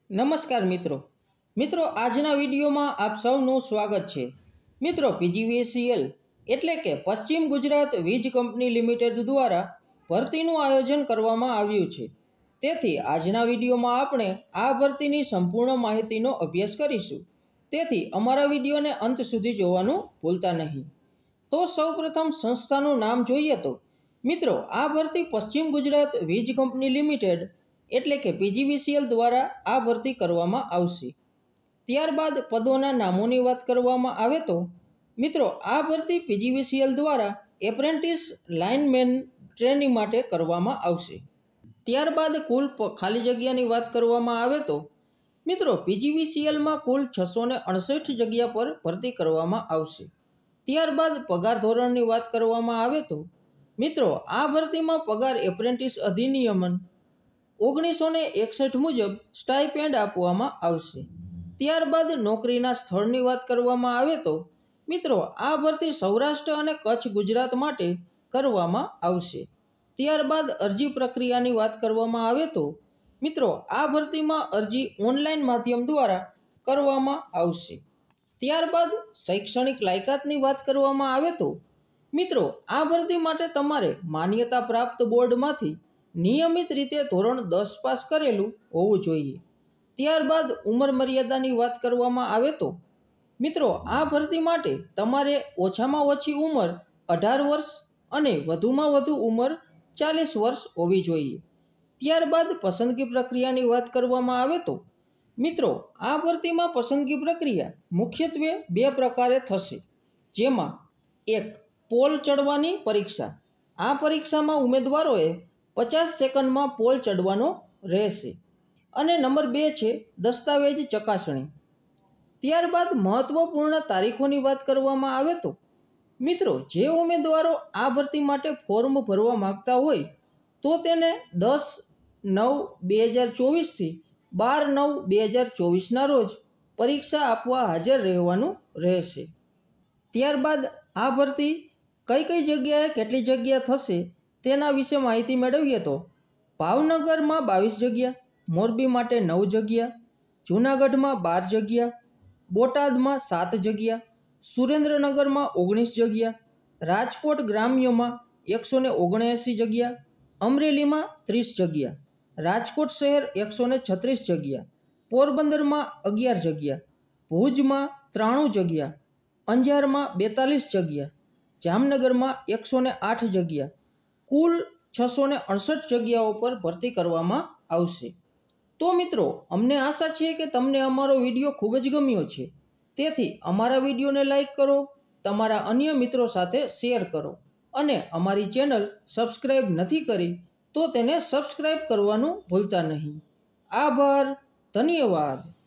નમસ્કાર મિત્રો આજના વિડીયોમાં આપ સૌનું સ્વાગત છે। મિત્રો પીજીવીસીએલ એટલે કે પશ્ચિમ ગુજરાત વીજ કંપની લિમિટેડ દ્વારા ભરતીનું આયોજન કરવામાં આવ્યું છે। તેથી આજના વિડીયોમાં આપણે આ ભરતીની સંપૂર્ણ માહિતીનો અભ્યાસ કરીશું। તેથી અમારા વિડીયોને અંત સુધી જોવાનું ભૂલતા નહીં। તો સૌપ્રથમ સંસ્થાનું નામ જોઈએ તો મિત્રો આ ભરતી પશ્ચિમ ગુજરાત વીજ કંપની લિમિટેડ એટલે કે પીજીવીસીએલ દ્વારા આ ભરતી કરવામાં આવશે। ત્યારબાદ પદોના નામોની વાત કરવામાં આવે તો મિત્રો આ ભરતી પીજીવીસીએલ દ્વારા એપ્રેન્ટિસ લાઇનમેન ટ્રેનિંગ માટે કરવામાં આવશે। ત્યારબાદ કુલ ખાલી જગ્યાની વાત કરવામાં આવે તો મિત્રો પીજીવીસીએલમાં કુલ 668 જગ્યા પર ભરતી કરવામાં આવશે। ત્યારબાદ પગાર ધોરણની વાત કરવામાં આવે તો મિત્રો આ ભરતીમાં પગાર એપ્રેન્ટિસ અધિનિયમન 1961 મુજબ સ્ટાઇપેન્ડ આપવામાં આવશે। ત્યારબાદ નોકરીના સ્થળની વાત કરવામાં આવે તો મિત્રો આ ભરતી સૌરાષ્ટ્ર અને કચ્છ ગુજરાત માટે કરવામાં આવશે। ત્યારબાદ અરજી પ્રક્રિયાની વાત કરવામાં આવે તો મિત્રો આ ભરતીમાં અરજી ઓનલાઈન માધ્યમ દ્વારા કરવામાં આવશે। ત્યારબાદ શૈક્ષણિક લાયકાતની વાત કરવામાં આવે તો મિત્રો આ ભરતી માટે તમારે માન્યતા પ્રાપ્ત બોર્ડમાંથી નિયમિત રીતે ધોરણ 10 પાસ કરેલું હોવું જોઈએ। ત્યારબાદ ઉંમર મર્યાદાની વાત કરવામાં આવે તો મિત્રો આ ભરતી માટે તમારે ઓછામાં ઓછી ઉંમર 18 વર્ષ અને વધુમાં વધુ ઉંમર 40 વર્ષ હોવી જોઈએ। ત્યારબાદ પસંદગી પ્રક્રિયાની વાત કરવામાં આવે તો મિત્રો આ ભરતીમાં પસંદગી પ્રક્રિયા મુખ્યત્વે 2 પ્રકારે થશે, જેમાં એક પોલ ચડવાની પરીક્ષા। આ પરીક્ષામાં ઉમેદવારોએ 50 સેકન્ડમાં પોલ ચડવાનો રહેશે અને નંબર 2 છે દસ્તાવેજ ચકાસણી। ત્યારબાદ મહત્વપૂર્ણ તારીખોની વાત કરવામાં આવે તો મિત્રો જે ઉમેદવારો આ ભરતી માટે ફોર્મ ભરવા માંગતા હોય તો તેને 10/9/2024 થી 12/9/2024ના રોજ પરીક્ષા આપવા હાજર રહેવાનું રહેશે। ત્યારબાદ આ ભરતી કઈ જગ્યાએ કેટલી જગ્યા થશે તેના વિશે માહિતી મેળવીએ તો ભાવનગરમાં 22 જગ્યા, મોરબી માટે 9 જગ્યા, જૂનાગઢમાં 12 જગ્યા, બોટાદમાં 7 જગ્યા, સુરેન્દ્રનગરમાં 19 જગ્યા, રાજકોટ ગ્રામ્યમાં 179 જગ્યા, અમરેલીમાં 30 જગ્યા, રાજકોટ શહેર 136 જગ્યા, પોરબંદરમાં 11 જગ્યા, ભુજમાં 93 જગ્યા, અંજારમાં 42 જગ્યા, જામનગરમાં 108 જગ્યા, કુલ 668 જગ્યાઓ પર ભરતી કરવામાં આવશે। તો મિત્રો અમને આશા છે કે તમને અમારો વિડીયો ખૂબ જ ગમ્યો છે। તેથી અમારા વિડીયોને લાઈક કરો, તમારા અન્ય મિત્રો સાથે શેર કરો અને અમારી ચેનલ સબસ્ક્રાઈબ નથી કરી તો તેને સબસ્ક્રાઈબ કરવાનું ભૂલતા નહીં। આભાર, ધન્યવાદ।